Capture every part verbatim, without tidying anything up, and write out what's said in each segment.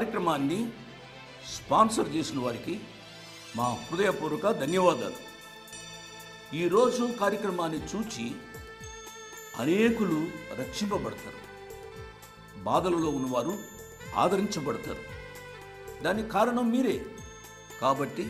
కార్యక్రమాన్ని స్పాన్సర్ చేసిన వారికి మా హృదయపూర్వక ధన్యవాదాలు. ఈరోజు కార్యక్రమాన్ని చూచి అనేకులు రక్షింపబడతారు, బాధలలో ఉన్నవారు ఆదరించబడతారు. దానికి కారణం మీరే. కాబట్టి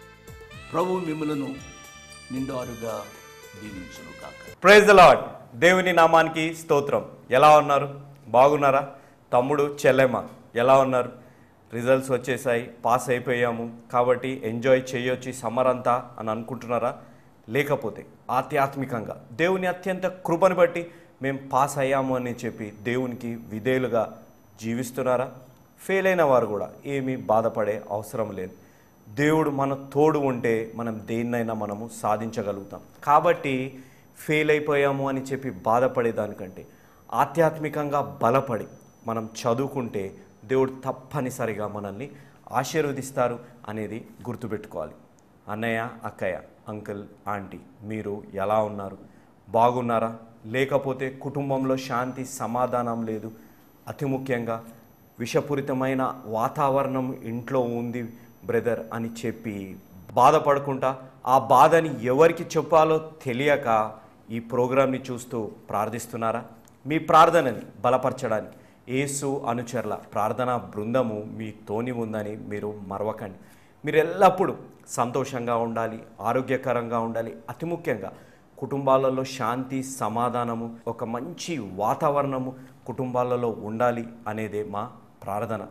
ప్రభు మిమ్మలను నిండారుగా దీవించును కాక. Praise the Lord. దేవుని నామానికి స్తోత్రం. ఎలా ఉన్నారు? బాగున్నారా? తమ్ముడు చెల్లెమ్మ ఎలా ఉన్నారు? రిజల్ట్స్ వచ్చేసాయి, పాస్ అయిపోయాము కాబట్టి ఎంజాయ్ చేయొచ్చు సమ్మర్ అంతా అని అనుకుంటున్నారా? లేకపోతే ఆధ్యాత్మికంగా దేవుని అత్యంత కృపను బట్టి మేము పాస్ అయ్యాము అని చెప్పి దేవునికి విధేయులుగా జీవిస్తున్నారా? ఫెయిల్ అయిన వారు కూడా ఏమీ బాధపడే అవసరం లేదు. దేవుడు మన తోడు ఉంటే మనం దేన్నైనా మనము సాధించగలుగుతాం. కాబట్టి ఫెయిల్ అయిపోయాము అని చెప్పి బాధపడేదానికంటే ఆధ్యాత్మికంగా బలపడి మనం చదువుకుంటే దేవుడు తప్పనిసరిగా మనల్ని ఆశీర్వదిస్తారు అనేది గుర్తుపెట్టుకోవాలి. అన్నయ్య, అక్కయ్య, అంకుల్, ఆంటీ మీరు ఎలా ఉన్నారు? బాగున్నారా? లేకపోతే కుటుంబంలో శాంతి సమాధానం లేదు, అతి ముఖ్యంగా విషపూరితమైన వాతావరణం ఇంట్లో ఉంది బ్రదర్ అని చెప్పి బాధపడుకుంటా ఆ బాధని ఎవరికి చెప్పాలో తెలియక ఈ ప్రోగ్రాంని చూస్తూ ప్రార్థిస్తున్నారా? మీ ప్రార్థనని బలపరచడానికి యేసు అనుచరుల ప్రార్థనా బృందము మీతోని ఉందని మీరు మరవకండి. మీరు ఎల్లప్పుడూ సంతోషంగా ఉండాలి, ఆరోగ్యకరంగా ఉండాలి. అతి ముఖ్యంగా కుటుంబాలలో శాంతి సమాధానము, ఒక మంచి వాతావరణము కుటుంబాలలో ఉండాలి అనేదే మా ప్రార్థన.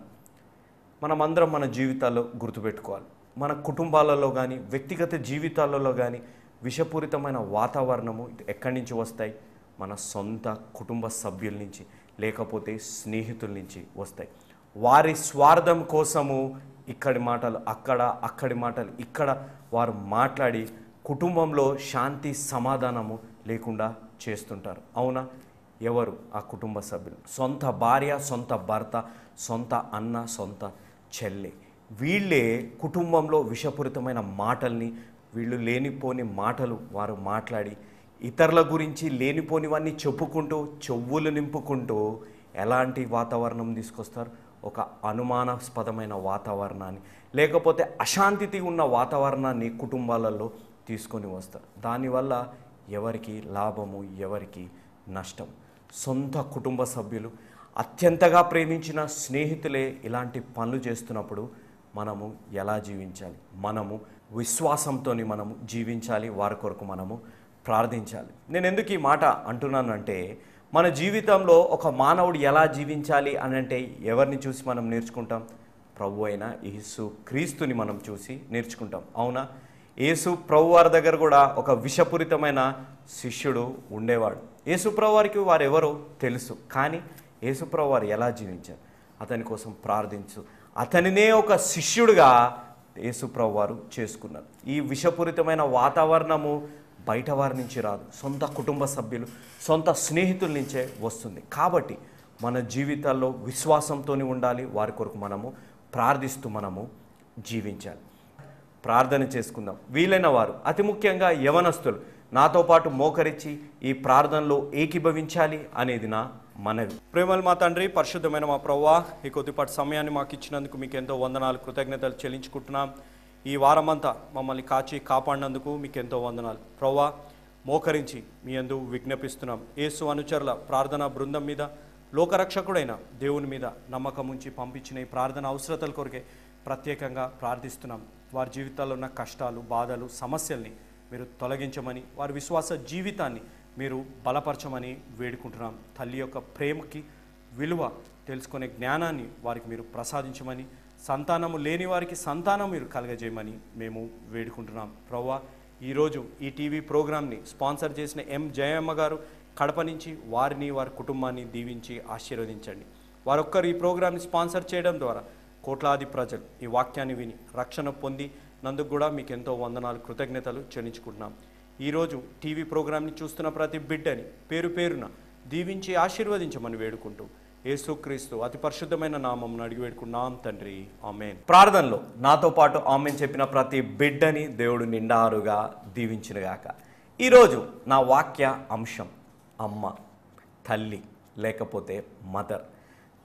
మనమందరం మన జీవితాల్లో గుర్తుపెట్టుకోవాలి. మన కుటుంబాలలో కానీ వ్యక్తిగత జీవితాలలో కానీ విషపూరితమైన వాతావరణము ఎక్కడి నుంచి వస్తాయి? మన సొంత కుటుంబ సభ్యుల నుంచి, లేకపోతే స్నేహితుల నుంచి వస్తాయి. వారి స్వార్థం కోసము ఇక్కడి మాటలు అక్కడ, అక్కడి మాటలు ఇక్కడ వారు మాట్లాడి కుటుంబంలో శాంతి సమాధానము లేకుండా చేస్తుంటారు. అవునా? ఎవరు ఆ కుటుంబ సభ్యులు? సొంత భార్య, సొంత భర్త, సొంత అన్న, సొంత చెల్లె. వీళ్ళే కుటుంబంలో విషపూరితమైన మాటల్ని, వీళ్ళు లేనిపోని మాటలు వారు మాట్లాడి ఇతరుల గురించి లేనిపోనివన్నీ చెప్పుకుంటూ చెవులు నింపుకుంటూ ఎలాంటి వాతావరణం తీసుకొస్తారు? ఒక అనుమానాస్పదమైన వాతావరణాన్ని, లేకపోతే అశాంతి ఉన్న వాతావరణాన్ని కుటుంబాలలో తీసుకొని వస్తారు. దానివల్ల ఎవరికి లాభము, ఎవరికి నష్టం? సొంత కుటుంబ సభ్యులు, అత్యంతగా ప్రేమించిన స్నేహితులే ఇలాంటి పనులు చేస్తున్నప్పుడు మనము ఎలా జీవించాలి? మనము విశ్వాసంతో మనము జీవించాలి, వారి కొరకు మనము ప్రార్థించాలి. నేను ఎందుకు ఈ మాట అంటున్నానంటే, మన జీవితంలో ఒక మానవుడు ఎలా జీవించాలి అని అంటే ఎవరిని చూసి మనం నేర్చుకుంటాం? ప్రభు అయిన యేసు క్రీస్తుని మనం చూసి నేర్చుకుంటాం. అవునా? యేసు ప్రభు వారి దగ్గర కూడా ఒక విషపూరితమైన శిష్యుడు ఉండేవాడు. యేసు ప్రభు వారికి వారు ఎవరో తెలుసు, కానీ యేసు ప్రభు వారు ఎలా జీవించారు? అతని కోసం ప్రార్థించు, అతనినే ఒక శిష్యుడిగా యేసు ప్రభు వారు చేసుకున్నారు. ఈ విషపూరితమైన వాతావరణము బయట వారి నుంచి రాదు, సొంత కుటుంబ సభ్యులు, సొంత స్నేహితుల నుంచే వస్తుంది. కాబట్టి మన జీవితాల్లో విశ్వాసంతో ఉండాలి, వారి కొరకు మనము ప్రార్థిస్తూ మనము జీవించాలి. ప్రార్థన చేసుకుందాం. వీలైన వారు, అతి ముఖ్యంగా యవనస్తులు నాతో పాటు మోకరించి ఈ ప్రార్థనలో ఏకీభవించాలి అనేది నా మనవి. ప్రేమల మా తండ్రి, పరిశుద్ధమైన మా ప్రభువా, ఈ కొద్దిపాటి సమయాన్ని మాకు ఇచ్చినందుకు మీకు ఎంతో వందనాలు, కృతజ్ఞతలు చెల్లించుకుంటున్నాం. ఈ వారమంతా మమ్మల్ని కాచి కాపాడినందుకు మీకు ఎంతో వందనాలు ప్రభువా. మోకరించి మీ యందు విజ్ఞాపిస్తున్నాం. యేసు అనుచరుల ప్రార్థనా బృందం మీద, లోకరక్షకుడైన దేవుని మీద నమ్మకం ఉంచి పంపించిన ఈ ప్రార్థన అవసరతల కొరకే ప్రత్యేకంగా ప్రార్థిస్తున్నాం. వారి జీవితాల్లో ఉన్న కష్టాలు, బాధలు, సమస్యల్ని మీరు తొలగించమని, వారి విశ్వాస జీవితాన్ని మీరు బలపరచమని వేడుకుంటున్నాం. తల్లి యొక్క ప్రేమకి విలువ తెలుసుకునే జ్ఞానాన్ని వారికి మీరు ప్రసాదించమని, సంతానము లేని వారికి సంతానం మీరు కలగజేయమని మేము వేడుకుంటున్నాం. ప్రభువా, ఈరోజు ఈ టీవీ ప్రోగ్రామ్ని స్పాన్సర్ చేసిన ఎం జయమ్మ గారు కడప నుంచి, వారిని వారి కుటుంబాన్ని దీవించి ఆశీర్వదించండి. వారొక్కరు ఈ ప్రోగ్రామ్ని స్పాన్సర్ చేయడం ద్వారా కోట్లాది ప్రజలు ఈ వాక్యాన్ని విని రక్షణ పొంది నందుకు కూడా మీకు ఎంతో వందనాలు, కృతజ్ఞతలు చెల్లించుకుంటున్నాం. ఈరోజు టీవీ ప్రోగ్రామ్ని చూస్తున్న ప్రతి బిడ్డని పేరు పేరున దీవించి ఆశీర్వదించమని వేడుకుంటూ యేసుక్రీస్తు అతి పరిశుద్ధమైన నామం అడిగి వేడుకున్నాం తండ్రి, ఆమేన్. ప్రార్థనలో నాతో పాటు ఆమేన్ చెప్పిన ప్రతి బిడ్డని దేవుడు నిండారుగా దీవించునుగాక. ఈరోజు నా వాక్య అంశం అమ్మ, తల్లి లేకపోతే మదర్.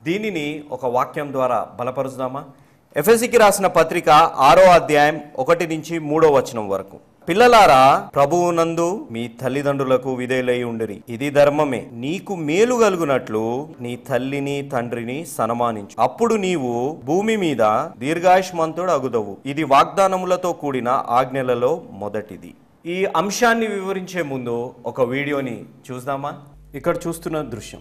దీనిని ఒక వాక్యం ద్వారా బలపరుచుదామా? ఎఫెసీకి రాసిన పత్రిక ఆరో అధ్యాయం ఒకటి నుంచి మూడో వచనం వరకు. పిల్లలారా, ప్రభువునందు మీ తల్లిదండ్రులకు విధేయులై ఉండిరి, ఇది ధర్మమే. నీకు మేలు కలుగునట్లు నీ తల్లిని తండ్రిని సన్మానించు, అప్పుడు నీవు భూమి మీద దీర్ఘాయుష్మంతుడు అగుదవు. ఇది వాగ్దానములతో కూడిన ఆజ్ఞలలో మొదటిది. ఈ అంశాన్ని వివరించే ముందు ఒక వీడియోని చూద్దామా? ఇక్కడ చూస్తున్న దృశ్యం,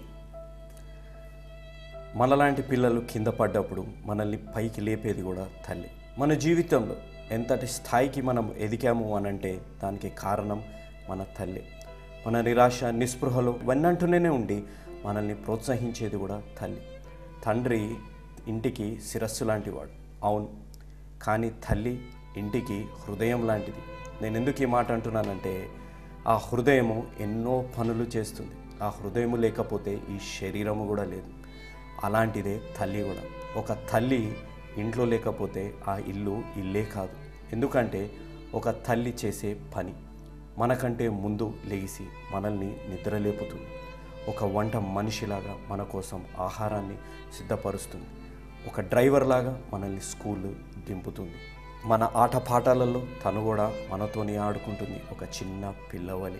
మనలాంటి పిల్లలు కింద పడ్డప్పుడు మనల్ని పైకి లేపేది కూడా తల్లి. మన జీవితంలో ఎంతటి స్థాయికి మనం ఎదిగాము అనంటే దానికి కారణం మన తల్లి. మన నిరాశ నిస్పృహలో వెన్నంటూనే ఉండి మనల్ని ప్రోత్సహించేది కూడా తల్లి. తండ్రి ఇంటికి శిరస్సు లాంటివాడు, అవును, కానీ తల్లి ఇంటికి హృదయం లాంటిది. నేను ఎందుకు ఈ మాట అంటున్నానంటే, ఆ హృదయము ఎన్నో పనులు చేస్తుంది. ఆ హృదయము లేకపోతే ఈ శరీరము కూడా లేదు. అలాంటిదే తల్లి కూడా. ఒక తల్లి ఇంట్లో లేకపోతే ఆ ఇల్లు ఇల్లే కాదు. ఎందుకంటే ఒక తల్లి చేసే పని మనకంటే ముందు లేచి మనల్ని నిద్రలేపుతుంది. ఒక వంట మనిషిలాగా మన కోసం ఆహారాన్ని సిద్ధపరుస్తుంది. ఒక డ్రైవర్ లాగా మనల్ని స్కూల్ దింపుతుంది. మన ఆటపాటలలో తను కూడా మనతోనే ఆడుకుంటుంది, ఒక చిన్న పిల్లవలి.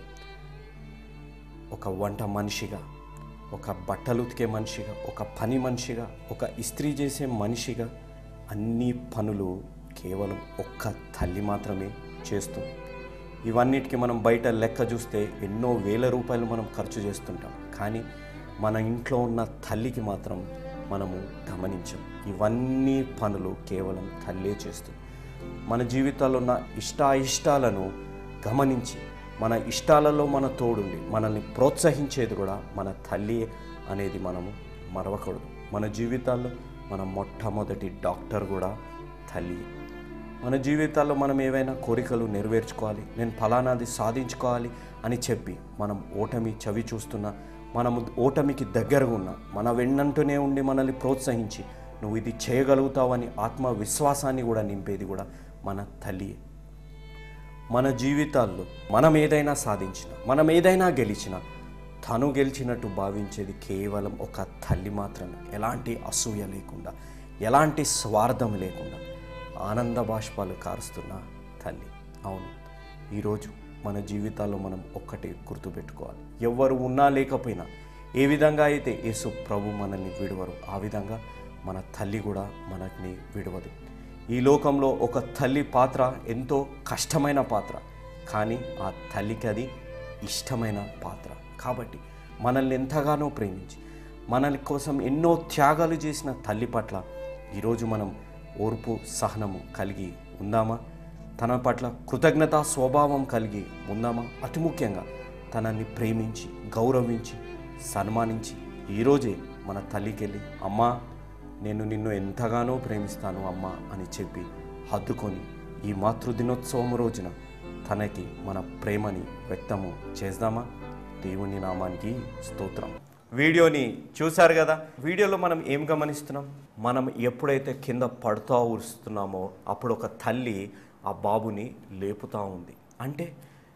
ఒక వంట మనిషిగా, ఒక బట్టలు ఉతికే మనిషిగా, ఒక పని మనిషిగా, ఒక ఇస్త్రీ చేసే మనిషిగా అన్ని పనులు కేవలం ఒక్క తల్లి మాత్రమే చేస్తుంది. ఇవన్నిటికీ మనం బయట లెక్క చూస్తే ఎన్నో వేల రూపాయలు మనం ఖర్చు చేస్తుంటాం, కానీ మన ఇంట్లో ఉన్న తల్లికి మాత్రం మనము గమనించం. ఇవన్నీ పనులు కేవలం తల్లే చేస్తుంది. మన జీవితాల్లో ఉన్న ఇష్టాయిష్టాలను గమనించి మన ఇష్టాలలో మన తోడుండి మనల్ని ప్రోత్సహించేది కూడా మన తల్లి అనేది మనము మరవకూడదు. మన జీవితాల్లో మన మొట్టమొదటి డాక్టర్ కూడా తల్లి. మన జీవితాల్లో మనం ఏవైనా కోరికలు నెరవేర్చుకోవాలి, నేను ఫలానాది సాధించుకోవాలి అని చెప్పి మనం ఓటమి చవి చూస్తున్నా, మనము ఓటమికి దగ్గరగా ఉన్న మన వెన్నంటూనే ఉండి మనల్ని ప్రోత్సహించి నువ్వు ఇది చేయగలుగుతావని ఆత్మవిశ్వాసాన్ని కూడా నింపేది కూడా మన తల్లి. మన జీవితాల్లో మనం ఏదైనా సాధించినా, మనం ఏదైనా గెలిచినా తను గెలిచినట్టు భావించేది కేవలం ఒక తల్లి మాత్రమే. ఎలాంటి అసూయ లేకుండా, ఎలాంటి స్వార్థం లేకుండా ఆనంద బాష్పాలు కారుస్తున్న తల్లి. అవును, ఈరోజు మన జీవితాల్లో మనం ఒక్కటే గుర్తుపెట్టుకోవాలి, ఎవరు ఉన్నా లేకపోయినా ఏ విధంగా అయితే యేసు ప్రభు మనల్ని విడవరు, ఆ విధంగా మన తల్లి కూడా మనల్ని విడవదు. ఈ లోకంలో ఒక తల్లి పాత్ర ఎంతో కష్టమైన పాత్ర, కానీ ఆ తల్లికి అది ఇష్టమైన పాత్ర. కాబట్టి మనల్ని ఎంతగానో ప్రేమించి మనల్ని కోసం ఎన్నో త్యాగాలు చేసిన తల్లి పట్ల ఈరోజు మనం ఓర్పు సహనము కలిగి ఉందామా? తన పట్ల కృతజ్ఞతా స్వభావం కలిగి ఉందామా? అతి ముఖ్యంగా తనని ప్రేమించి గౌరవించి సన్మానించి ఈరోజే మన తల్లికి వెళ్ళి, అమ్మా నేను నిన్ను ఎంతగానో ప్రేమిస్తాను అమ్మా అని చెప్పి హత్తుకొని ఈ మాతృదినోత్సవం రోజున తనకి మన ప్రేమని వ్యక్తము చేద్దామా? దేవుని నామానికి స్తోత్రం. వీడియోని చూశారు కదా. వీడియోలో మనం ఏం గమనిస్తున్నాం? మనం ఎప్పుడైతే కింద పడుతూ ఊరుస్తున్నామో అప్పుడు ఒక తల్లి ఆ బాబుని లేపుతూ ఉంది. అంటే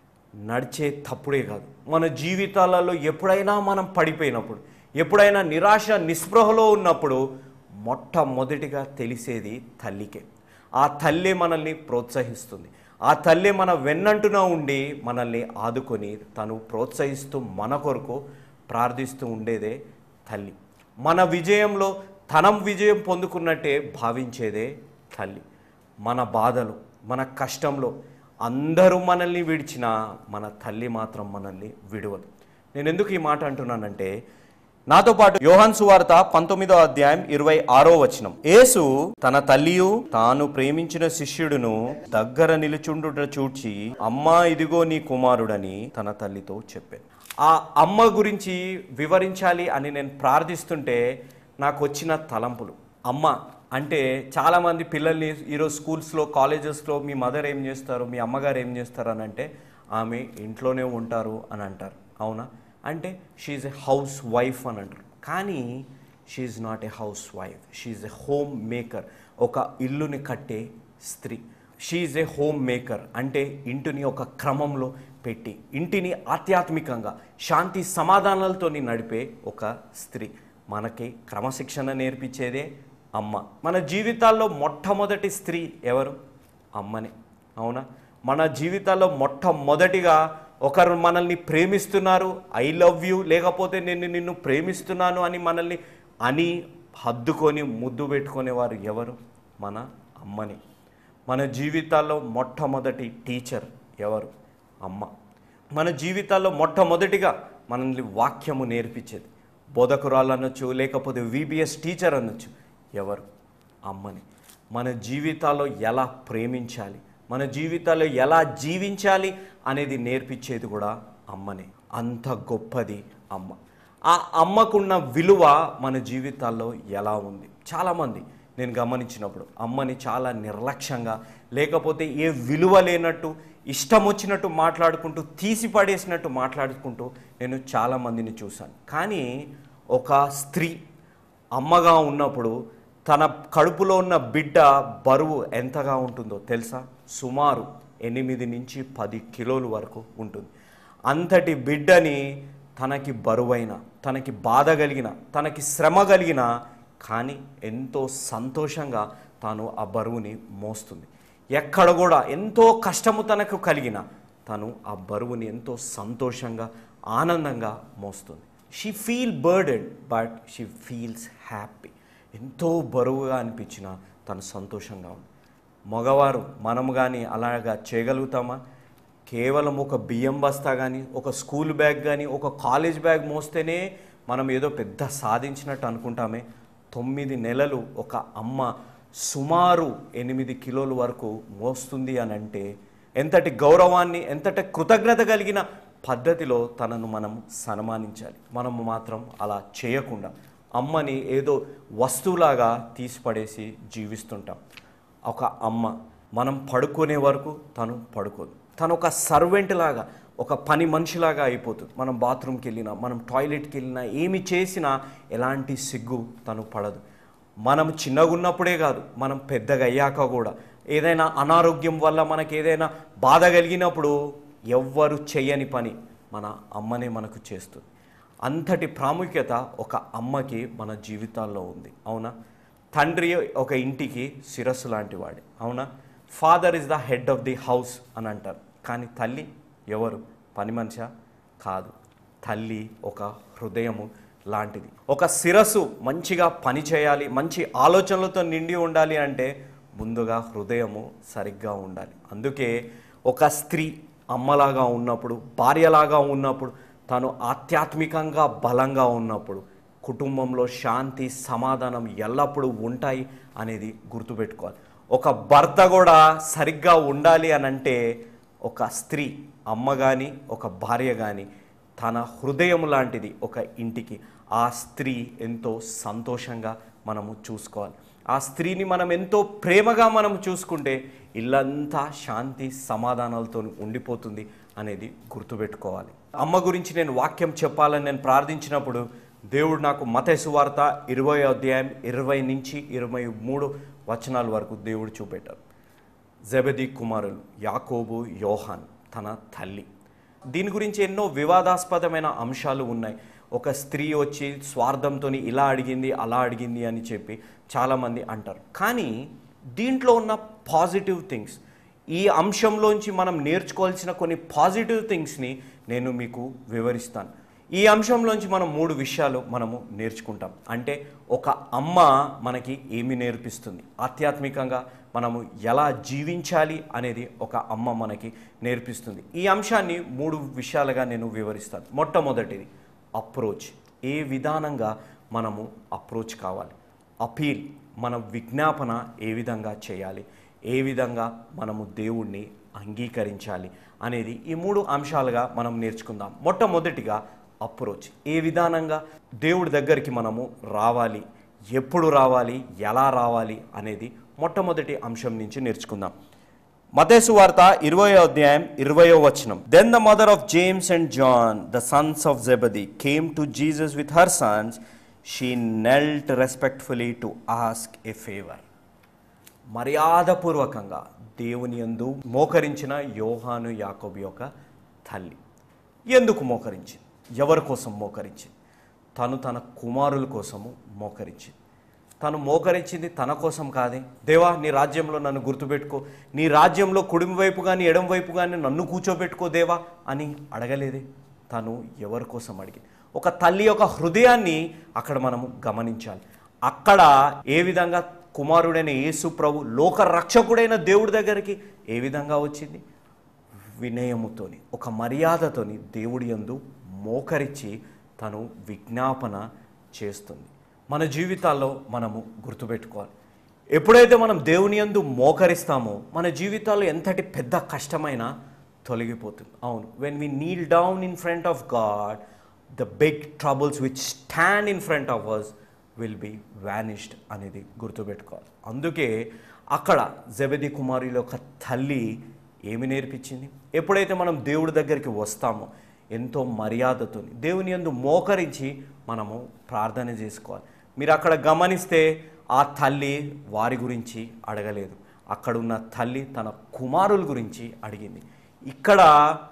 నడిచే తప్పుడే కాదు, మన జీవితాలలో ఎప్పుడైనా మనం పడిపోయినప్పుడు, ఎప్పుడైనా నిరాశ నిస్పృహలో ఉన్నప్పుడు మొట్టమొదటిగా తెలిసేది తల్లికే. ఆ తల్లి మనల్ని ప్రోత్సహిస్తుంది. ఆ తల్లి మన వెన్నంటున ఉండి మనల్ని ఆదుకొని తను ప్రోత్సహిస్తూ మన కొరకు ప్రార్థిస్తూ ఉండేదే తల్లి. మన విజయంలో తనం విజయం పొందుకున్నట్టే భావించేదే తల్లి. మన బాధలు, మన కష్టంలో అందరూ మనల్ని విడిచినా మన తల్లి మాత్రం మనల్ని విడవదు. నేను ఎందుకు ఈ మాట అంటున్నానంటే, నాతో పాటు యోహాను సువార్త పంతొమ్మిదో అధ్యాయం ఇరవై ఆరో వచనం. యేసు తన తల్లియు తాను ప్రేమించిన శిష్యుడును దగ్గర నిలుచుండుట చూచి, అమ్మా ఇదిగో నీ కుమారుడని తన తల్లితో చెప్పాను. ఆ అమ్మ గురించి వివరించాలి అని నేను ప్రార్థిస్తుంటే నాకు వచ్చిన తలంపులు. అమ్మ అంటే చాలామంది పిల్లల్ని ఈరోజు స్కూల్స్లో కాలేజెస్లో మీ మదర్ ఏం చేస్తారు, మీ అమ్మగారు ఏం చేస్తారు అని అంటే ఆమె ఇంట్లోనే ఉంటారు అని అంటారు. అవునా? అంటే షీఈ్ ఎ హౌస్ వైఫ్ అని అంటారు. కానీ she's not a housewife, she's a homemaker. ఒక ఇల్లుని కట్టే స్త్రీ. షీఈ్ ఎ హోమ్ మేకర్ అంటే ఇంటిని ఒక క్రమంలో పెట్టి ఇంటిని ఆధ్యాత్మికంగా శాంతి సమాధానాలతో నడిపే ఒక స్త్రీ. మనకి క్రమశిక్షణ నేర్పించేదే అమ్మ. మన జీవితాల్లో మొట్టమొదటి స్త్రీ ఎవరు? అమ్మనే, అవునా? మన జీవితాల్లో మొట్టమొదటిగా ఒకరు మనల్ని ప్రేమిస్తున్నారు, ఐ లవ్ యూ, లేకపోతే నేను నిన్ను ప్రేమిస్తున్నాను అని మనల్ని అని హద్దుకొని ముద్దు పెట్టుకునేవారు ఎవరు? మన అమ్మని. మన జీవితాల్లో మొట్టమొదటి టీచర్ ఎవరు? అమ్మ. మన జీవితాల్లో మొట్టమొదటిగా మనల్ని వాక్యము నేర్పించేది బోధకురాలు అనొచ్చు, లేకపోతే విబిఎస్ టీచర్ అనొచ్చు, ఎవరు? అమ్మని. మన జీవితాల్లో ఎలా ప్రేమించాలి, మన జీవితాల్లో ఎలా జీవించాలి అనేది నేర్పించేది కూడా అమ్మనే. అంత గొప్పది అమ్మ. ఆ అమ్మకున్న విలువ మన జీవితాల్లో ఎలా ఉంది? చాలామంది నేను గమనించినప్పుడు అమ్మని చాలా నిర్లక్ష్యంగా, లేకపోతే ఏ విలువ లేనట్టు, ఇష్టం వచ్చినట్టు మాట్లాడుకుంటూ, తీసి పడేసినట్టు మాట్లాడుకుంటూ నేను చాలామందిని చూశాను. కానీ ఒక స్త్రీ అమ్మగా ఉన్నప్పుడు తన కడుపులో ఉన్న బిడ్డ బరువు ఎంతగా ఉంటుందో తెలుసా? సుమారు ఎనిమిది నుంచి పది కిలోల వరకు ఉంటుంది. అంతటి బిడ్డని తనకి బరువైన, తనకి బాధ కలిగిన, తనకి శ్రమ కలిగిన, కానీ ఎంతో సంతోషంగా తాను ఆ బరువుని మోస్తుంది. ఎక్కడ కూడా ఎంతో కష్టము తనకు కలిగిన తను ఆ బరువుని ఎంతో సంతోషంగా, ఆనందంగా మోస్తుంది. She feel burden but she feels happy. ఎంతో బరువుగా అనిపించినా తను సంతోషంగా ఉంది. మగవారు మనము కానీ అలాగా చేయగలుగుతామా? కేవలం ఒక బియ్యం బస్తా కానీ, ఒక స్కూల్ బ్యాగ్ కానీ, ఒక కాలేజ్ బ్యాగ్ మోస్తేనే మనం ఏదో పెద్ద సాధించినట్టు అనుకుంటామే. తొమ్మిది నెలలు ఒక అమ్మ సుమారు ఎనిమిది కిలోల వరకు మోస్తుంది అని అంటే ఎంతటి గౌరవాన్ని, ఎంతటి కృతజ్ఞత కలిగిన పద్ధతిలో తనను మనం సన్మానించాలి. మనము మాత్రం అలా చేయకుండా అమ్మని ఏదో వస్తువులాగా తీసిపడేసి జీవిస్తుంటాం. ఒక అమ్మ మనం పడుకునే వరకు తను పడుకోదు. తను ఒక సర్వెంట్ లాగా, ఒక పని మనిషిలాగా అయిపోతుంది. మనం బాత్రూమ్కి వెళ్ళినా, మనం టాయిలెట్కి వెళ్ళినా, ఏమి చేసినా ఎలాంటి సిగ్గు తను పడదు. మనం చిన్నగా ఉన్నప్పుడే కాదు, మనం పెద్దగా అయ్యాక కూడా ఏదైనా అనారోగ్యం వల్ల మనకి ఏదైనా బాధ కలిగినప్పుడు ఎవ్వరు చేయని పని మన అమ్మనే మనకు చేస్తుంది. అంతటి ప్రాముఖ్యత ఒక అమ్మకి మన జీవితాల్లో ఉంది, అవునా? తండ్రి ఒక ఇంటికి శిరస్సు లాంటి వాడే, అవునా? Father is the head of the house అని అంటారు. కానీ తల్లి ఎవరు? పని మనిషా? కాదు. తల్లి ఒక హృదయము లాంటిది. ఒక శిరస్సు మంచిగా పని చేయాలి, మంచి ఆలోచనలతో నిండి ఉండాలి అంటే ముందుగా హృదయము సరిగ్గా ఉండాలి. అందుకే ఒక స్త్రీ అమ్మలాగా ఉన్నప్పుడు, భార్యలాగా ఉన్నప్పుడు, తను ఆధ్యాత్మికంగా బలంగా ఉన్నప్పుడు కుటుంబంలో శాంతి, సమాధానం ఎల్లప్పుడూ ఉంటాయి అనేది గుర్తుపెట్టుకోవాలి. ఒక భర్త కూడా సరిగ్గా ఉండాలి అని అంటే ఒక స్త్రీ, అమ్మ కానీ ఒక భార్య కానీ తన హృదయం లాంటిది ఒక ఇంటికి. ఆ స్త్రీ ఎంతో సంతోషంగా మనము చూసుకోవాలి. ఆ స్త్రీని మనం ఎంతో ప్రేమగా మనం చూసుకుంటే ఇల్లంతా శాంతి సమాధానాలతో ఉండిపోతుంది అనేది గుర్తుపెట్టుకోవాలి. అమ్మ గురించి నేను వాక్యం చెప్పాలని నేను ప్రార్థించినప్పుడు దేవుడు నాకు మత్తయి సువార్త ఇరవై అధ్యాయం ఇరవై నుంచి ఇరవై మూడు వచనాల వరకు దేవుడు చూపెట్టారు. జెబెదీ కుమారులు యాకోబు, యోహాన్ తన తల్లి. దీని గురించి ఎన్నో వివాదాస్పదమైన అంశాలు ఉన్నాయి. ఒక స్త్రీ వచ్చి స్వార్థంతో ఇలా అడిగింది, అలా అడిగింది అని చెప్పి చాలామంది అంటారు. కానీ దీంట్లో ఉన్న పాజిటివ్ థింగ్స్, ఈ అంశంలోంచి మనం నేర్చుకోవాల్సిన కొన్ని పాజిటివ్ థింగ్స్ని నేను మీకు వివరిస్తాను. ఈ అంశంలోంచి మనం మూడు విషయాలు మనము నేర్చుకుంటాం. అంటే ఒక అమ్మ మనకి ఏమి నేర్పిస్తుంది, ఆధ్యాత్మికంగా మనము ఎలా జీవించాలి అనేది ఒక అమ్మ మనకి నేర్పిస్తుంది. ఈ అంశాన్ని మూడు విషయాలుగా నేను వివరిస్తాను. మొట్టమొదటిది అప్రోచ్. ఏ విధానంగా మనము అప్రోచ్ కావాలి, అపీల్, మన విజ్ఞాపన ఏ విధంగా చేయాలి, ఏ విధంగా మనము దేవుణ్ణి అంగీకరించాలి అనేది ఈ మూడు అంశాలుగా మనం నేర్చుకుందాం. మొట్టమొదటిగా అప్రోచ్. ఏ విధానంగా దేవుడి దగ్గరికి మనము రావాలి, ఎప్పుడు రావాలి, ఎలా రావాలి అనేది మొట్టమొదటి అంశం నుంచి నేర్చుకుందాం. మత్తయి సువార్త ఇరవై అధ్యాయం ఇరవయో వచనం. Then the mother of James and John the sons of Zebedee came to Jesus with her sons. She knelt respectfully to ask a favour. మర్యాదపూర్వకంగా దేవుని యందు మోకరించిన యోహాను, యాకోబు యొక్క తల్లి. ఎందుకు మోకరించింది? ఎవరి కోసం మోకరించింది? తను తన కుమారుల కోసము మోకరించింది. తను మోకరించింది తన కోసం కాదే. దేవా, నీ రాజ్యంలో నన్ను గుర్తుపెట్టుకో, నీ రాజ్యంలో కుడిమి వైపు కానీ ఎడం వైపు కానీ నన్ను కూర్చోబెట్టుకో దేవా అని అడగలేదే. తను ఎవరి కోసం అడిగి, ఒక తల్లి యొక్క హృదయాన్ని అక్కడ మనము గమనించాలి. అక్కడ ఏ విధంగా కుమారుడైన యేసు ప్రభు లోక రక్షకుడైన దేవుడి దగ్గరికి ఏ విధంగా వచ్చింది? వినయముతోని, ఒక మర్యాదతోని దేవుడి యందు మోకరించి తను విజ్ఞాపన చేస్తుంది. మన జీవితాల్లో మనము గుర్తుపెట్టుకోవాలి, ఎప్పుడైతే మనం దేవుని యందు మోకరిస్తామో మన జీవితాల్లో ఎంతటి పెద్ద కష్టమైనా తొలగిపోతుంది. అవును, when we kneel down in front of God, the big troubles which stand in front of us will be vanished అనేది గుర్తుపెట్టుకోవాలి. అందుకే అక్కడ జెబెదీ కుమారుల యొక్క తల్లి ఏమి నేర్పించింది? ఎప్పుడైతే మనం దేవుడి దగ్గరికి వస్తామో ఎంతో మర్యాదతో దేవుని యందు మోకరించి మనము ప్రార్థన చేసుకోవాలి. మీరు అక్కడ గమనిస్తే ఆ తల్లి వారి గురించి అడగలేదు, అక్కడున్న తల్లి తన కుమారుల గురించి అడిగింది. ఇక్కడ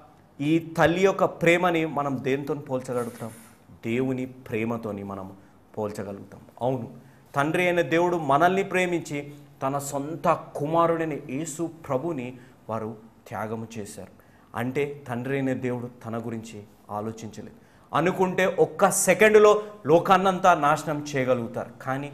ఈ తల్లి యొక్క ప్రేమని మనం దేనితో పోల్చగలుగుతాం? దేవుని ప్రేమతోని మనం పోల్చగలుగుతాం. అవును, తండ్రి అయిన దేవుడు మనల్ని ప్రేమించి తన సొంత కుమారుడైన యేసు ప్రభుని వారు త్యాగము చేశారు. అంటే తండ్రి అయిన దేవుడు తన గురించి ఆలోచించలేదు. అనుకుంటే ఒక్క సెకండులో లోకాన్నంతా నాశనం చేయగలుగుతారు, కానీ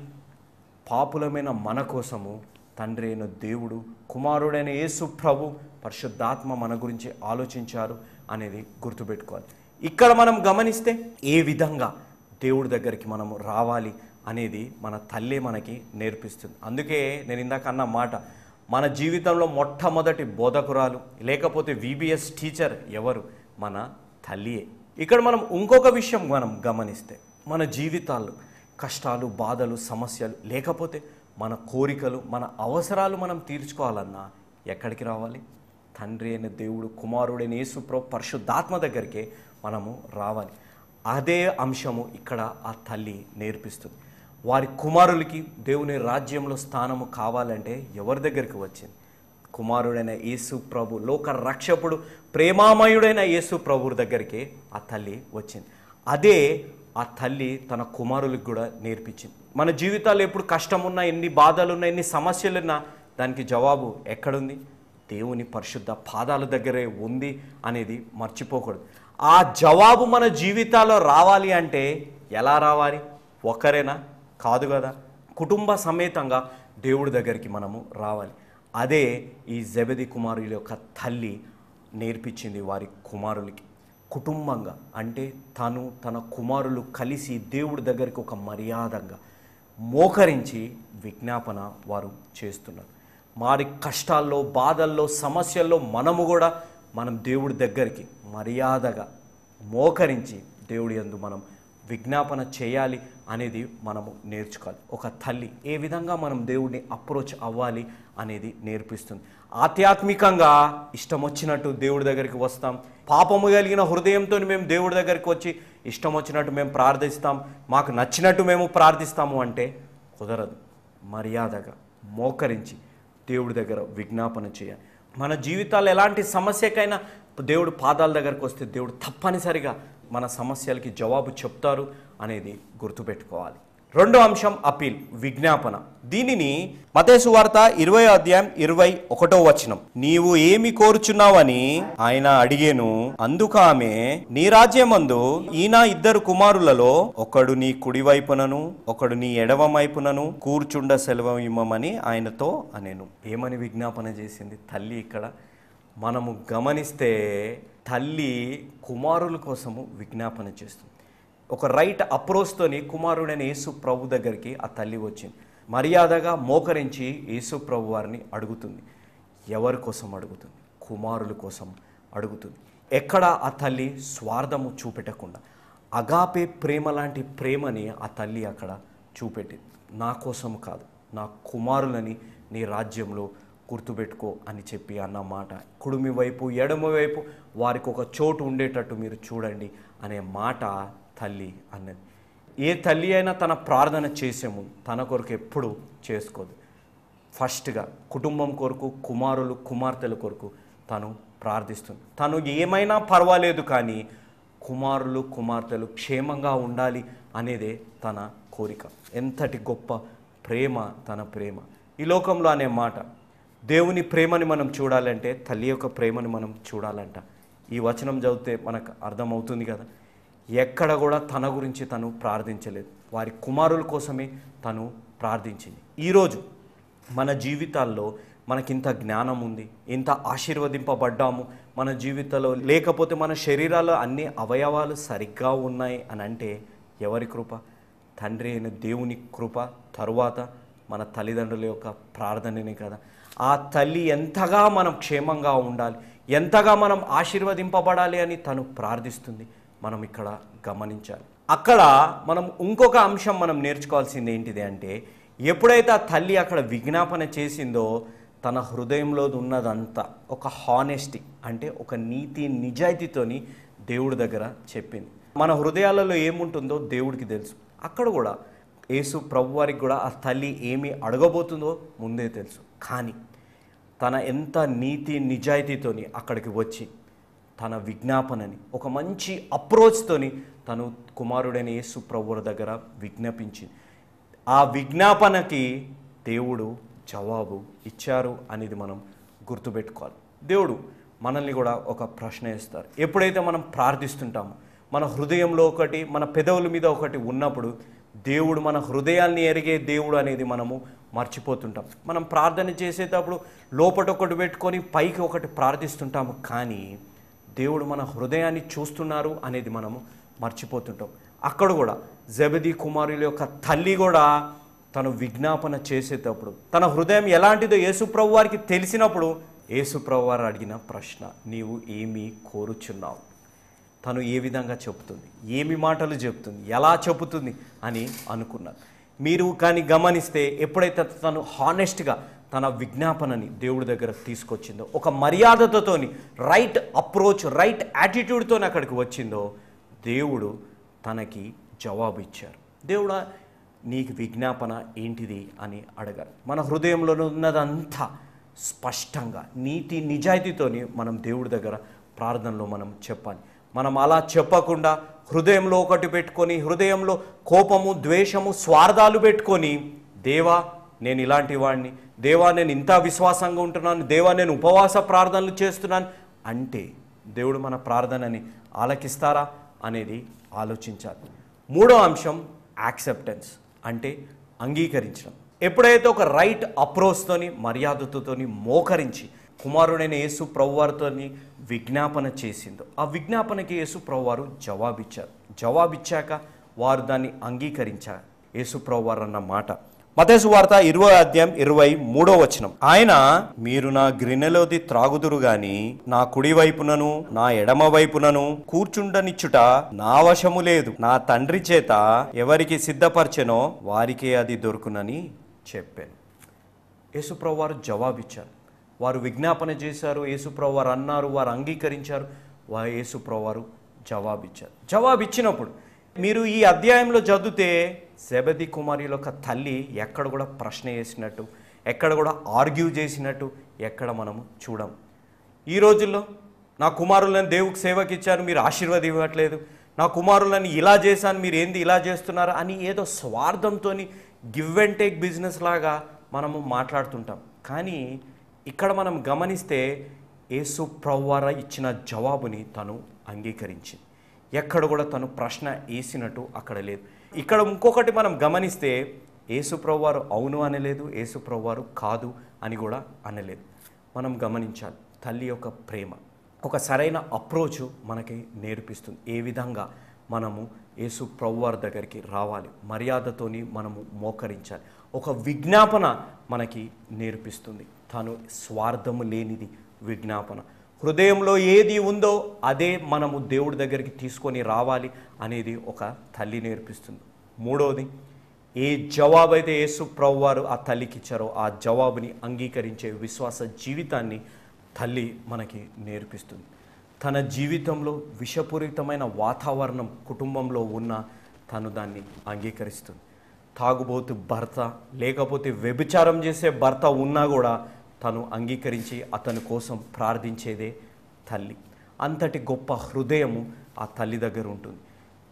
పాపులమైన మన కోసము తండ్రి అయిన దేవుడు కుమారుడైన యేసు ప్రభు పరిశుద్ధాత్మ మన గురించి ఆలోచించారు అనేది గుర్తుపెట్టుకోవాలి. ఇక్కడ మనం గమనిస్తే ఏ విధంగా దేవుడి దగ్గరికి మనము రావాలి అనేది మన తల్లే మనకి నేర్పిస్తుంది. అందుకే నేను ఇందాక అన్న మాట, మన జీవితంలో మొట్టమొదటి బోధకురాలు లేకపోతే విబిఎస్ టీచర్ ఎవరు? మన తల్లియే. ఇక్కడ మనం ఇంకొక విషయం మనం గమనిస్తే, మన జీవితాల్లో కష్టాలు, బాధలు, సమస్యలు లేకపోతే మన కోరికలు, మన అవసరాలు మనం తీర్చుకోవాలన్నా ఎక్కడికి రావాలి? తండ్రి అయిన దేవుడు కుమారుడైన యేసు ప్రభు పరిశుద్ధాత్మ దగ్గరికే మనము రావాలి. అదే అంశము ఇక్కడ ఆ తల్లి నేర్పిస్తుంది. వారి కుమారులకి దేవుని రాజ్యంలో స్థానము కావాలంటే ఎవరి దగ్గరికి వచ్చింది? కుమారుడైన యేసు ప్రభు, లోక రక్షకుడు, ప్రేమామయుడైన యేసు ప్రభు దగ్గరికి ఆ తల్లి వచ్చింది. అదే ఆ తల్లి తన కుమారులకు కూడా నేర్పించింది. మన జీవితాల్లో ఎప్పుడు కష్టం ఉన్నా, ఎన్ని బాధలున్నా, ఎన్ని సమస్యలున్నా దానికి జవాబు ఎక్కడుంది? దేవుని పరిశుద్ధ పాదాల దగ్గరే ఉంది అనేది మర్చిపోకూడదు. ఆ జవాబు మన జీవితాల్లో రావాలి అంటే ఎలా రావాలి? ఒకరేనా? కాదు కదా, కుటుంబ సమేతంగా దేవుడి దగ్గరికి మనము రావాలి. అదే ఈ జెబెదీ కుమారుల యొక్క తల్లి నేర్పించింది వారి కుమారులకి. కుటుంబంగా అంటే తను తన కుమారులు కలిసి దేవుడి దగ్గరికి ఒక మర్యాదగా మోకరించి విజ్ఞాపన వారు చేస్తున్నారు. వారి కష్టాల్లో, బాధల్లో, సమస్యల్లో మనము కూడా మనం దేవుడి దగ్గరికి మర్యాదగా మోకరించి దేవుడి యందు మనం విజ్ఞాపన చేయాలి అనేది మనము నేర్చుకోవాలి. ఒక తల్లి ఏ విధంగా మనం దేవుడిని అప్రోచ్ అవ్వాలి అనేది నేర్పిస్తుంది. ఆధ్యాత్మికంగా ఇష్టం వచ్చినట్టు దేవుడి దగ్గరికి వస్తాం, పాపము కలిగిన హృదయంతో మేము దేవుడి దగ్గరికి వచ్చి ఇష్టం వచ్చినట్టు మేము ప్రార్థిస్తాం, మాకు నచ్చినట్టు మేము ప్రార్థిస్తాము అంటే కుదరదు. మర్యాదగా మోకరించి దేవుడి దగ్గర విజ్ఞాపన చేయాలి. మన జీవితాల్లో ఎలాంటి సమస్యకైనా దేవుడు పాదాల దగ్గరకు వస్తే దేవుడు తప్పనిసరిగా మన సమస్యలకి జవాబు చెప్తారు అనేది గుర్తుపెట్టుకోవాలి. రెండో అంశం అపీల్, విజ్ఞాపన. దీనిని మత్తయి సువార్త ఇరవై అధ్యాయం ఇరవై ఒకటో వచనం, నీవు ఏమి కోరుచున్నావని ఆయన అడిగేను. అందుకు ఆమె, నీ రాజ్యమందు ఈయన ఇద్దరు కుమారులలో ఒకడు నీ కుడివైపునను ఒకడు నీ ఎడమ వైపునను కూర్చుండ సెలవు ఇమ్మమని ఆయనతో అనేను. ఏమని విజ్ఞాపన చేసింది తల్లి? ఇక్కడ మనము గమనిస్తే తల్లి కుమారుల కోసము విజ్ఞాపన చేస్తుంది. ఒక రైట్ అప్రోచ్తోని కుమారుడైన యేసు ప్రభు దగ్గరికి ఆ తల్లి వచ్చింది. మర్యాదగా మోకరించి యేసు ప్రభు వారిని అడుగుతుంది. ఎవరి కోసం అడుగుతుంది? కుమారుల కోసం అడుగుతుంది. ఎక్కడ ఆ తల్లి స్వార్థము చూపెట్టకుండా అగాపే ప్రేమ లాంటి ప్రేమని ఆ తల్లి అక్కడ చూపెట్టింది. నా కోసం కాదు, నా కుమారులని నీ రాజ్యంలో గుర్తుపెట్టుకో అని చెప్పి అన్న మాట. కుడిమి వైపు ఎడమ వైపు వారికి ఒక చోటు ఉండేటట్టు మీరు చూడండి అనే మాట తల్లి అన్నది. ఏ తల్లి అయినా తన ప్రార్థన చేసేము తన కొరకు ఎప్పుడు చేసుకోదు. ఫస్ట్గా కుటుంబం కొరకు, కుమారులు కుమార్తెల కొరకు తను ప్రార్థిస్తుంది. తను ఏమైనా పర్వాలేదు కానీ కుమారులు కుమార్తెలు క్షేమంగా ఉండాలి అనేదే తన కోరిక. ఎంతటి గొప్ప ప్రేమ తన ప్రేమ. ఈ లోకంలో అనే మాట, దేవుని ప్రేమని మనం చూడాలంటే తల్లి యొక్క ప్రేమని మనం చూడాలంట. ఈ వచనం చదివితే మనకు అర్థమవుతుంది కదా, ఎక్కడ కూడా తన గురించి తను ప్రార్థించలేదు, వారి కుమారుల కోసమే తను ప్రార్థించింది. ఈరోజు మన జీవితాల్లో మనకింత జ్ఞానం ఉంది, ఇంత ఆశీర్వదింపబడ్డాము, మన జీవితంలో లేకపోతే మన శరీరాల్లో అన్ని అవయవాలు సరిగ్గా ఉన్నాయి అని అంటే ఎవరి కృప? తండ్రి అయిన దేవుని కృప. తరువాత మన తల్లిదండ్రుల యొక్క ప్రార్థననే కదా. ఆ తల్లి ఎంతగా మనం క్షేమంగా ఉండాలి, ఎంతగా మనం ఆశీర్వదింపబడాలి అని తను ప్రార్థిస్తుంది. మనం ఇక్కడ గమనించాలి. అక్కడ మనం ఇంకొక అంశం మనం నేర్చుకోవాల్సింది ఏంటిది అంటే, ఎప్పుడైతే ఆ తల్లి అక్కడ విజ్ఞాపన చేసిందో తన హృదయంలో ఉన్నదంతా ఒక హానెస్టీ అంటే ఒక నీతి నిజాయితీతోని దేవుడి దగ్గర చెప్పింది. మన హృదయాలలో ఏముంటుందో దేవుడికి తెలుసు. అక్కడ కూడా యేసు ప్రభు వారికి కూడా ఆ తల్లి ఏమి అడగబోతుందో ముందే తెలుసు. కానీ తన ఎంత నీతి నిజాయితీతోని అక్కడికి వచ్చి తన విజ్ఞాపనని ఒక మంచి అప్రోచ్తోని తను కుమారుడైన యేసు ప్రభువుల దగ్గర విజ్ఞాపించింది. ఆ విజ్ఞాపనకి దేవుడు జవాబు ఇచ్చారు అనేది మనం గుర్తుపెట్టుకోవాలి. దేవుడు మనల్ని కూడా ఒక ప్రశ్న వేస్తారు. ఎప్పుడైతే మనం ప్రార్థిస్తుంటామో మన హృదయంలో ఒకటి, మన పెదవుల మీద ఒకటి ఉన్నప్పుడు దేవుడు మన హృదయాన్ని ఎరిగే దేవుడు అనేది మనము మర్చిపోతుంటాం. మనం ప్రార్థన చేసేటప్పుడు లోపట ఒకటి పెట్టుకొని పైకి ఒకటి ప్రార్థిస్తుంటాము, కానీ దేవుడు మన హృదయాన్ని చూస్తున్నారు అనేది మనము మర్చిపోతుంటాం. అక్కడ కూడా జెబెదీ కుమారుల యొక్క తల్లి కూడా తను విజ్ఞాపన చేసేటప్పుడు తన హృదయం ఎలాంటిదో యేసుప్రభు వారికి తెలిసినప్పుడు యేసుప్రభు వారు అడిగిన ప్రశ్న, నీవు ఏమి కోరుచున్నావు? తను ఏ విధంగా చెబుతుంది, ఏమి మాటలు చెప్తుంది, ఎలా చెబుతుంది అని అనుకున్నారు. మీరు కానీ గమనిస్తే ఎప్పుడైతే తను హానెస్ట్గా తన విజ్ఞాపనని దేవుడి దగ్గర తీసుకొచ్చిందో, ఒక మర్యాదతోని రైట్ అప్రోచ్ రైట్ యాటిట్యూడ్తో అక్కడికి వచ్చిందో, దేవుడు తనకి జవాబు ఇచ్చారు. దేవుడా నీకు విజ్ఞాపన ఏంటిది అని అడగారు. మన హృదయంలో ఉన్నదంతా స్పష్టంగా నీతి నిజాయితీతోని మనం దేవుడి దగ్గర ప్రార్థనలో మనం చెప్పాలి. మనం అలా చెప్పకుండా హృదయంలో ఒకటి పెట్టుకొని, హృదయంలో కోపము, ద్వేషము, స్వార్థాలు పెట్టుకొని, దేవా నేను ఇలాంటి వాడిని, దేవా నేను ఇంత విశ్వాసంగా ఉంటున్నాను, దేవా నేను ఉపవాస ప్రార్థనలు చేస్తున్నాను అంటే దేవుడు మన ప్రార్థనని ఆలకిస్తారా అనేది ఆలోచించాలి. మూడో అంశం యాక్సెప్టెన్స్ అంటే అంగీకరించడం. ఎప్పుడైతే ఒక రైట్ అప్రోచ్తోని మర్యాదతోని మోకరించి కుమారుడైన యేసు ప్రభువారితోని విజ్ఞాపన చేసిందో, ఆ విజ్ఞాపనకి యేసు ప్రభువారు జవాబిచ్చారు. జవాబిచ్చాక వారు దాన్ని అంగీకరించారు. యేసు ప్రభువారు అన్న మాట మత్తయి సువార్త ఇరవై అధ్యాయం ఇరవై మూడో వచనం, ఆయన మీరు నా గిన్నెలోది త్రాగుదురు గాని నా కుడి వైపునను నా ఎడమ వైపునను కూర్చుండనిచ్చుట నా వశము లేదు, నా తండ్రి చేత ఎవరికి సిద్ధపరచెనో వారికే అది దొరుకునని చెప్పాను. యేసుప్రభు వారు జవాబిచ్చారు. వారు విజ్ఞాపన చేశారు, యేసుప్రభు వారు అన్నారు, వారు అంగీకరించారు, వా యేసుప్రభు వారు జవాబిచ్చారు. జవాబిచ్చినప్పుడు మీరు ఈ అధ్యాయంలో చదివితే జెబెదీ కుమారుల యొక్క తల్లి ఎక్కడ కూడా ప్రశ్న వేసినట్టు, ఎక్కడ కూడా ఆర్గ్యూ చేసినట్టు ఎక్కడ మనము చూడం. ఈ రోజుల్లో నా కుమారులను దేవునికి సేవకి ఇచ్చారు, మీరు ఆశీర్వాదం ఇవ్వట్లేదు, నా కుమారులను ఇలా చేశాను, మీరు ఏంది ఇలా చేస్తున్నారు అని ఏదో స్వార్థంతో గివ్ అండ్ టేక్ బిజినెస్ లాగా మనము మాట్లాడుతుంటాం. కానీ ఇక్కడ మనం గమనిస్తే యేసు ప్రభువారు ఇచ్చిన జవాబుని తను అంగీకరించింది. ఎక్కడ కూడా తను ప్రశ్న వేసినట్టు అక్కడ లేదు. ఇక్కడ ఇంకొకటి మనం గమనిస్తే యేసు ప్రభువారు అవును అనలేదు, యేసు ప్రభువారు కాదు అని కూడా అనలేదు. మనం గమనించాలి, తల్లి యొక్క ప్రేమ ఒక సరైన అప్రోచ్ మనకి నేర్పిస్తుంది. ఏ విధంగా మనము యేసు ప్రభువారి దగ్గరికి రావాలి, మర్యాదతోని మనము మోకరించాలి. ఒక విజ్ఞాపన మనకి నేర్పిస్తుంది. తను స్వార్థము లేనిది విజ్ఞాపన. హృదయంలో ఏది ఉందో అదే మనము దేవుడి దగ్గరికి తీసుకొని రావాలి అనేది ఒక తల్లి నేర్పిస్తుంది. మూడవది, ఏ జవాబు అయితే యేసు ప్రభువారు ఆ తల్లికి ఇచ్చారో ఆ జవాబుని అంగీకరించే విశ్వాస జీవితాన్ని తల్లి మనకి నేర్పిస్తుంది. తన జీవితంలో విషపూరితమైన వాతావరణం కుటుంబంలో ఉన్న తను దాన్ని అంగీకరిస్తుంది. తాగుబోతు భర్త లేకపోతే వ్యభిచారం చేసే భర్త ఉన్నా కూడా తను అంగీకరించి అతని కోసం ప్రార్థించేదే తల్లి. అంతటి గొప్ప హృదయము ఆ తల్లి దగ్గర ఉంటుంది.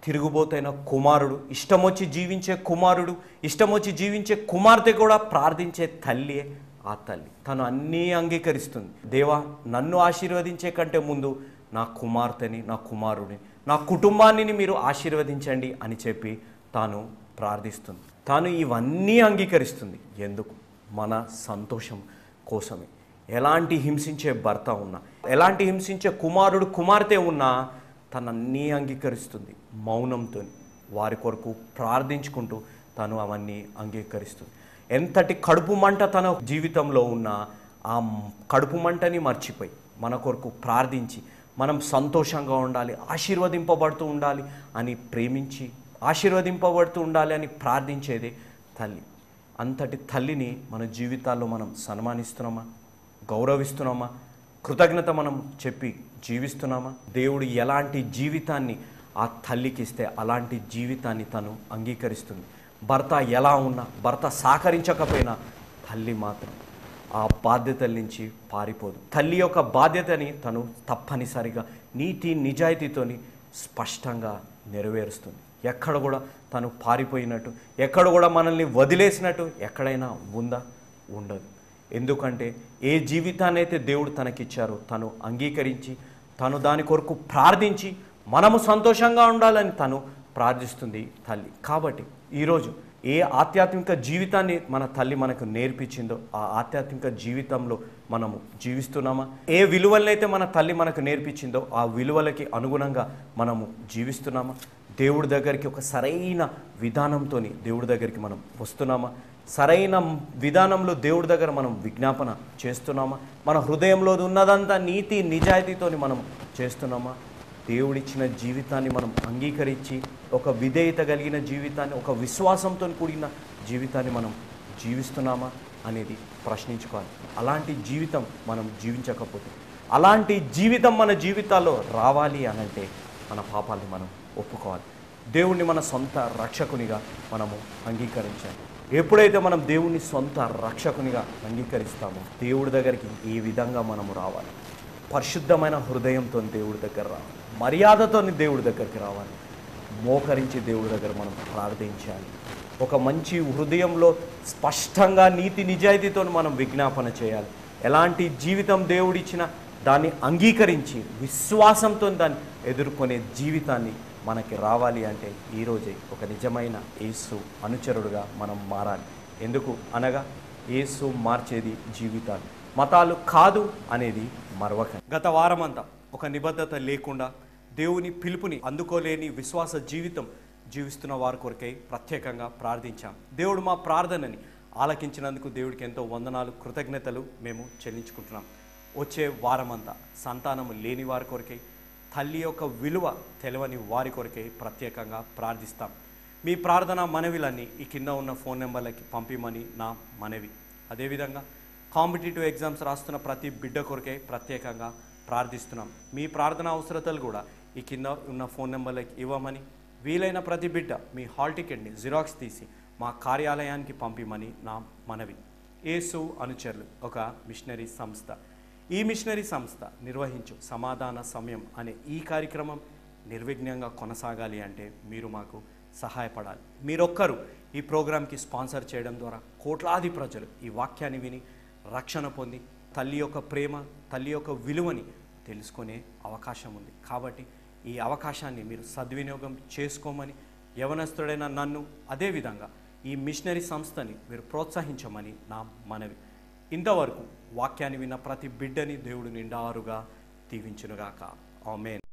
తిరుగుబోతైన కుమారుడు, ఇష్టం వచ్చి జీవించే కుమారుడు, ఇష్టం వచ్చి జీవించే కుమార్తె కూడా ప్రార్థించే తల్లి ఆ తల్లి. తను అన్నీ అంగీకరిస్తుంది. దేవా, నన్ను ఆశీర్వదించే కంటే ముందు నా కుమార్తెని, నా కుమారుడిని, నా కుటుంబాన్ని మీరు ఆశీర్వదించండి అని చెప్పి తాను ప్రార్థిస్తుంది. తాను ఇవన్నీ అంగీకరిస్తుంది. ఎందుకు? మన సంతోషం కోసమే. ఎలాంటి హింసించే భర్త ఉన్నా, ఎలాంటి హింసించే కుమారుడు కుమార్తె ఉన్నా తనన్నీ అంగీకరిస్తుంది. మౌనంతో వారి కొరకు ప్రార్థించుకుంటూ తను అవన్నీ అంగీకరిస్తుంది. ఎంతటి కడుపు మంట తన జీవితంలో ఉన్నా ఆ కడుపు మంటని మర్చిపోయి మన కొరకు ప్రార్థించి మనం సంతోషంగా ఉండాలి, ఆశీర్వదింపబడుతూ ఉండాలి అని ప్రేమించి ఆశీర్వదింపబడుతూ ఉండాలి అని ప్రార్థించేదే తల్లి. అంతటి తల్లిని మన జీవితాల్లో మనం సన్మానిస్తున్నామా, గౌరవిస్తున్నామా, కృతజ్ఞత మనం చెప్పి జీవిస్తున్నామా? దేవుడు ఎలాంటి జీవితాన్ని ఆ తల్లికి ఇస్తే అలాంటి జీవితాన్ని తను అంగీకరిస్తుంది. భర్త ఎలా ఉన్నా, భర్త సహకరించకపోయినా తల్లి మాత్రం ఆ బాధ్యతల నుంచి పారిపోదు. తల్లి యొక్క బాధ్యతని తను తప్పనిసరిగా నీతి నిజాయితీతోని స్పష్టంగా నెరవేరుస్తుంది. ఎక్కడ కూడా తను పారిపోయినట్టు, ఎక్కడ కూడా మనల్ని వదిలేసినట్టు ఎక్కడైనా ఉందా? ఉండదు. ఎందుకంటే ఏ జీవితాన్ని అయితే దేవుడు తనకిచ్చారో తను అంగీకరించి తను దాని కొరకు ప్రార్థించి మనము సంతోషంగా ఉండాలని తను ప్రార్థిస్తుంది తల్లి. కాబట్టి ఈరోజు ఏ ఆధ్యాత్మిక జీవితాన్ని మన తల్లి మనకు నేర్పించిందో ఆ ఆధ్యాత్మిక జీవితంలో మనము జీవిస్తున్నామా? ఏ విలువలనైతే మన తల్లి మనకు నేర్పించిందో ఆ విలువలకి అనుగుణంగా మనము జీవిస్తున్నామా? దేవుడి దగ్గరికి ఒక సరైన విధానంతో దేవుడి దగ్గరికి మనం వస్తున్నామా? సరైన విధానంలో దేవుడి దగ్గర మనం విజ్ఞాపన చేస్తున్నామా? మన హృదయంలో ఉన్నదంతా నీతి నిజాయితీతో మనం చేస్తున్నామా? దేవుడిచ్చిన జీవితాన్ని మనం అంగీకరించి ఒక విధేయత కలిగిన జీవితాన్ని, ఒక విశ్వాసంతో కూడిన జీవితాన్ని మనం జీవిస్తున్నామా అనేది ప్రశ్నించుకోవాలి. అలాంటి జీవితం మనం జీవించకపోతే, అలాంటి జీవితం మన జీవితాల్లో రావాలి అనంటే మన పాపాలని మనం ఒప్పుకోవాలి. దేవుణ్ణి మన సొంత రక్షకునిగా మనము అంగీకరించాలి. ఎప్పుడైతే మనం దేవుణ్ణి సొంత రక్షకునిగా అంగీకరిస్తామో దేవుడి దగ్గరికి ఈ విధంగా మనము రావాలి. పరిశుద్ధమైన హృదయంతో దేవుడి దగ్గర రావాలి, మర్యాదతో దేవుడి దగ్గరికి రావాలి, మోకరించి దేవుడి దగ్గర మనం ప్రార్థించాలి. ఒక మంచి హృదయంలో స్పష్టంగా నీతి నిజాయితీతో మనం విజ్ఞాపన చేయాలి. ఎలాంటి జీవితం దేవుడిచ్చిన దాన్ని అంగీకరించి విశ్వాసంతో దాన్ని ఎదుర్కొనే జీవితాన్ని మనకి రావాలి అంటే ఈరోజే ఒక నిజమైన యేసు అనుచరుడుగా మనం మారాలి. ఎందుకు అనగా యేసు మార్చేది జీవితాలు, మతాలు కాదు అనేది మరవకండి. గత వారమంతా ఒక నిబద్ధత లేకుండా దేవుని పిలుపుని అందుకోలేని విశ్వాస జీవితం జీవిస్తున్న వారి కొరకై ప్రత్యేకంగా ప్రార్థించాం. దేవుడు మా ప్రార్థనని ఆలకించినందుకు దేవుడికి ఎంతో వందనాలు, కృతజ్ఞతలు మేము చెల్లించుకుంటున్నాం. వచ్చే వారమంతా సంతానము లేని వారి కొరకై, తల్లి యొక్క విలువ తెలవని వారి కొరకై ప్రత్యేకంగా ప్రార్థిస్తాం. మీ ప్రార్థన మనవిలన్నీ ఈ కింద ఉన్న ఫోన్ నెంబర్లకి పంపిమని నా మనవి. అదేవిధంగా కాంపిటేటివ్ ఎగ్జామ్స్ రాస్తున్న ప్రతి బిడ్డ కొరకై ప్రత్యేకంగా ప్రార్థిస్తున్నాం. మీ ప్రార్థన అవసరతలు కూడా ఈ కింద ఉన్న ఫోన్ నెంబర్లకి ఇవ్వమని, వీలైన ప్రతి బిడ్డ మీ హాల్ టికెట్ని జిరాక్స్ తీసి మా కార్యాలయానికి పంపిమని నా మనవి. యేసు అనుచరులు ఒక మిషనరీ సంస్థ. ఈ మిషనరీ సంస్థ నిర్వహించు సమాధాన సమయం అనే ఈ కార్యక్రమం నిర్విఘ్నంగా కొనసాగాలి అంటే మీరు మాకు సహాయపడాలి. మీరొక్కరు ఈ ప్రోగ్రాంకి స్పాన్సర్ చేయడం ద్వారా కోట్లాది ప్రజలు ఈ వాక్యాన్ని విని రక్షణ పొంది తల్లి యొక్క ప్రేమ, తల్లి యొక్క విలువని తెలుసుకునే అవకాశం ఉంది. కాబట్టి ఈ అవకాశాన్ని మీరు సద్వినియోగం చేసుకోమని, యవనస్తుడైన నన్ను, అదేవిధంగా ఈ మిషనరీ సంస్థని మీరు ప్రోత్సహించమని నా మనవి. ఇంతవరకు వాక్యాన్ని విన్న ప్రతి బిడ్డని దేవుడు నిండారుగా దీవించునుగాక. ఆమేన్.